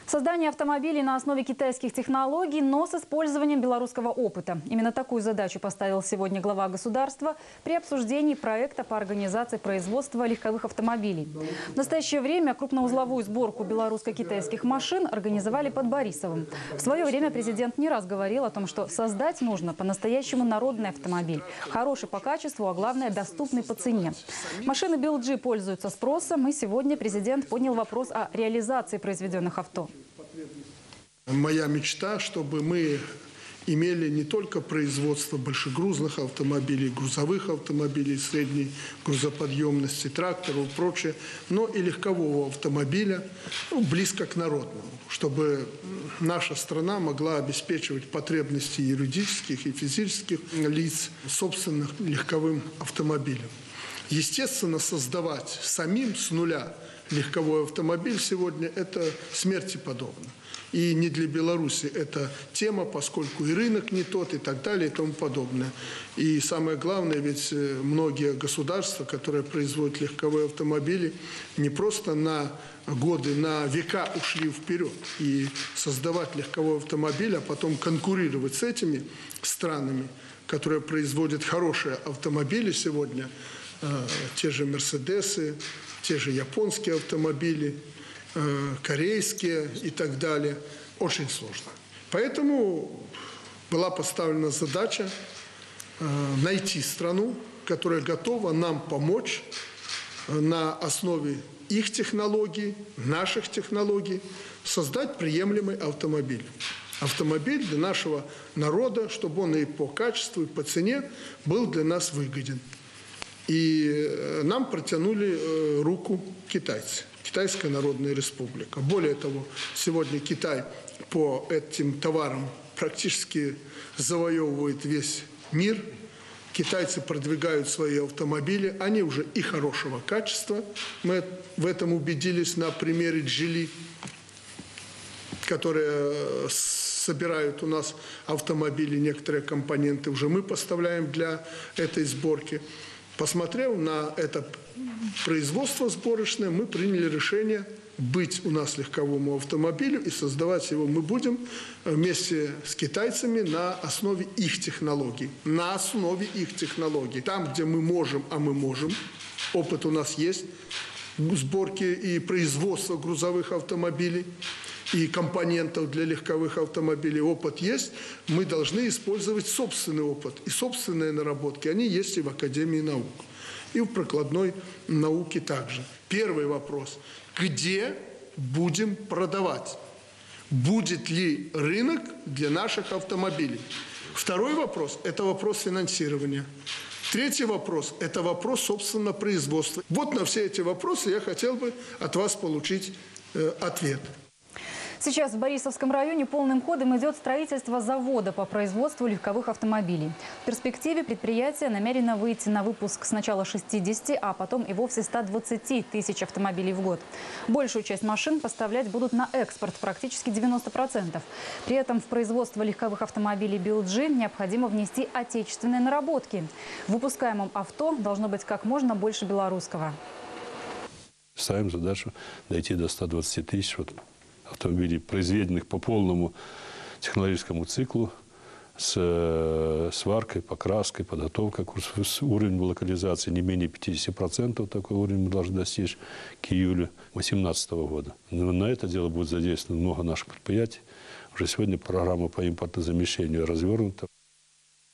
Создание автомобилей на основе китайских технологий, но с использованием белорусского опыта. Именно такую задачу поставил сегодня глава государства при обсуждении проекта по организации производства легковых автомобилей. В настоящее время крупноузловую сборку белорусско-китайских машин организовали под Борисовым. В свое время президент не раз говорил о том, что создать нужно по-настоящему народный автомобиль. Хороший по качеству, а главное доступный по цене. Машины BYD пользуются спросом, и сегодня президент поднял вопрос о реализации произведенных авто. Моя мечта, чтобы мы имели не только производство большегрузных автомобилей, грузовых автомобилей средней грузоподъемности, тракторов и прочее, но и легкового автомобиля, близко к народному, чтобы наша страна могла обеспечивать потребности юридических и физических лиц собственным легковым автомобилем. Естественно, создавать самим с нуля легковой автомобиль сегодня – это смерти подобно. И не для Беларуси эта тема, поскольку и рынок не тот, и так далее, и тому подобное. И самое главное, ведь многие государства, которые производят легковые автомобили, не просто на годы, на века ушли вперед. И создавать легковой автомобиль, а потом конкурировать с этими странами, которые производят хорошие автомобили сегодня, те же «Мерседесы», те же японские автомобили, корейские и так далее, очень сложно. Поэтому была поставлена задача найти страну, которая готова нам помочь на основе их технологий, наших технологий, создать приемлемый автомобиль. Автомобиль для нашего народа, чтобы он и по качеству, и по цене был для нас выгоден. И нам протянули руку китайцы. Китайская Народная Республика. Более того, сегодня Китай по этим товарам практически завоевывает весь мир. Китайцы продвигают свои автомобили, они уже и хорошего качества. Мы в этом убедились на примере Geely, которые собирают у нас автомобили, некоторые компоненты уже мы поставляем для этой сборки. Посмотрев на это производство сборочное, мы приняли решение быть у нас легковому автомобилю и создавать его мы будем вместе с китайцами на основе их технологий. На основе их технологий. Там, где мы можем, а мы можем, опыт у нас есть, сборки и производства грузовых автомобилей и компонентов для легковых автомобилей, опыт есть, мы должны использовать собственный опыт. И собственные наработки, они есть и в Академии наук, и в прикладной науке также. Первый вопрос. Где будем продавать? Будет ли рынок для наших автомобилей? Второй вопрос – это вопрос финансирования. Третий вопрос – это вопрос, собственно, производства. Вот на все эти вопросы я хотел бы от вас получить ответ. Сейчас в Борисовском районе полным ходом идет строительство завода по производству легковых автомобилей. В перспективе предприятие намерено выйти на выпуск сначала 60, а потом и вовсе 120 тысяч автомобилей в год. Большую часть машин поставлять будут на экспорт, практически 90%. При этом в производство легковых автомобилей BYD необходимо внести отечественные наработки. В выпускаемом авто должно быть как можно больше белорусского. Ставим задачу дойти до 120 тысяч автомобилей, произведенных по полному технологическому циклу, с сваркой, покраской, подготовкой, уровень локализации не менее 50%, такой уровень мы должны достичь к июлю 2018 года. Но на это дело будет задействовано много наших предприятий. Уже сегодня программа по импортозамещению развернута.